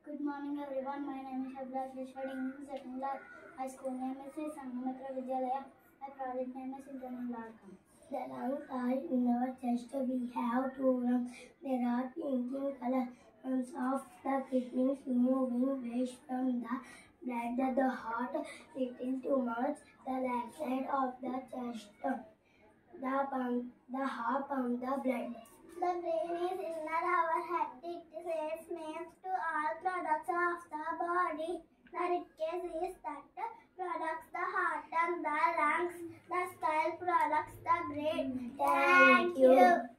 Good morning everyone. My name is Abhilash. Studying in second class. My school name is Sanghamitra Vidyalaya. My project name is Internal. The lungs are in our chest. We have two lungs. There are pink in color. Lungs of the kidneys removing waste from the blood. The heart beating too much. The left side of the chest. The heart pumps the blood. The brain is inner our head. It says names to all products of the body. The ribcage is that products the heart and the lungs. The skull products the brain. Thank you.